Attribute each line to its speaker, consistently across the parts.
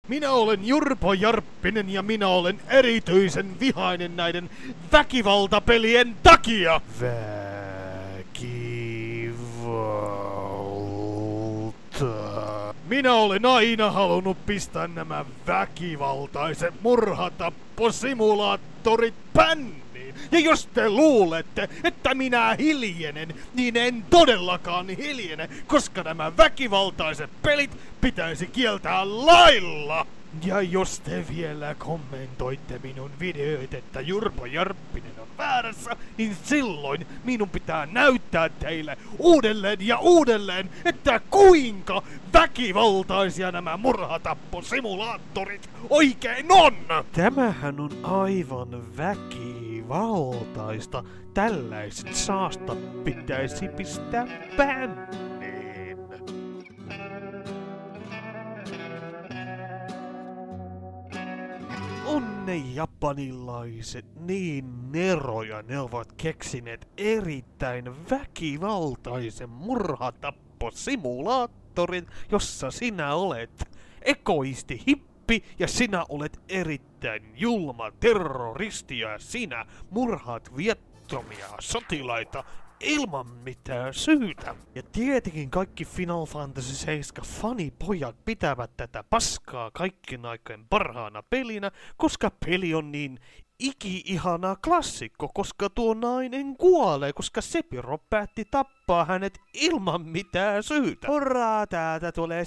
Speaker 1: Minä olen Jurpo Jarppinen ja minä olen erityisen vihainen näiden väkivaltapelien takia. Väkivalta. Minä olen aina halunnut pistää nämä väkivaltaiset murhatapposimulaattorit pänniin. Ja jos te luulette, että minä hiljenen, niin en todellakaan hiljene, koska nämä väkivaltaiset pelit pitäisi kieltää lailla. Ja jos te vielä kommentoitte minun videoita, että Jurpo Jarppinen on väärässä, niin silloin minun pitää näyttää teille uudelleen ja uudelleen, että kuinka väkivaltaisia nämä murhatapposimulaattorit oikein on! Tämähän on aivan väkivaltaista. Tällaiset saasta pitäisi pistää bänniin. On ne japanilaiset niin neroja, ne ovat keksineet erittäin väkivaltaisen murhatapposimulaattorin, jossa sinä olet egoisti hippi ja sinä olet erittäin julma terroristi ja sinä murhaat viattomia sotilaita ilman mitään syytä. Ja tietenkin kaikki Final Fantasy 7 fanipojat pitävät tätä paskaa kaikkien aikojen parhaana pelinä, koska peli on niin iki-ihana klassikko, koska tuo nainen kuolee, koska Sephiroth päätti tappaa hänet ilman mitään syytä. Hurraa, täältä tulee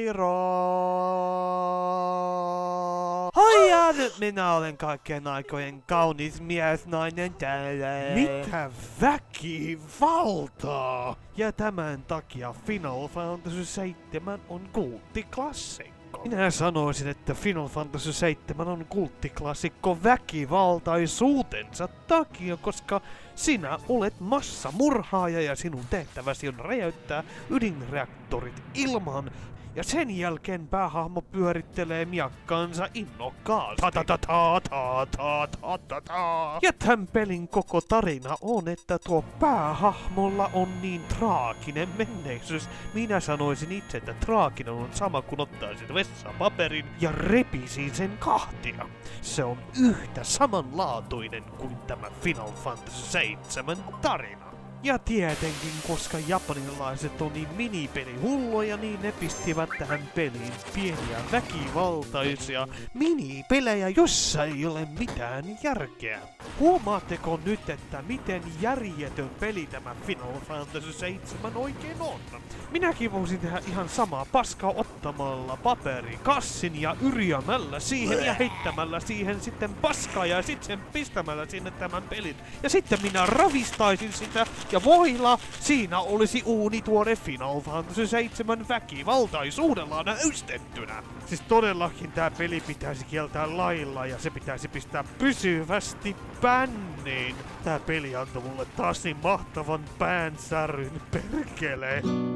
Speaker 1: Sephiroth! Haija, nyt minä olen kaikkien aikojen kaunis miesnainen täällä. Mitä väkivaltaa! Ja tämän takia Final Fantasy 7 on kulttiklassikko. Minä sanoisin, että Final Fantasy 7 on kulttiklassikko väkivaltaisuutensa takia, koska sinä olet massamurhaaja ja sinun tehtäväsi on räjäyttää ydinreaktorit ilmaan. Ja sen jälkeen päähahmo pyörittelee miakkaansa innokkaasti. Ja tämän pelin koko tarina on, että tuo päähahmolla on niin traaginen menneisyys. Minä sanoisin itse, että traaginen on sama kuin ottaisin vessapaperin ja repisin sen kahtia. Se on yhtä samanlaatuinen kuin tämä Final Fantasy 7 tarina. Ja tietenkin, koska japanilaiset on niin minipelihulloja, niin ne pistivät tähän peliin pieniä väkivaltaisia minipelejä, jossa ei ole mitään järkeä. Huomaatteko nyt, että miten järjetön peli tämä Final Fantasy 7 oikein on? Minäkin voisin tehdä ihan samaa paskaa ottamalla paperikassin ja yrjämällä siihen ja heittämällä siihen sitten paskaa ja sitten pistämällä sinne tämän pelin. Ja sitten minä ravistaisin sitä ja voila, siinä olisi uunituore Final Fantasy 7 väkivaltaisuudella näystettynä. Siis todellakin tää peli pitäisi kieltää lailla ja se pitäisi pistää pysyvästi bänniin. Tää peli antoi mulle taas niin mahtavan päänsäryn, perkele.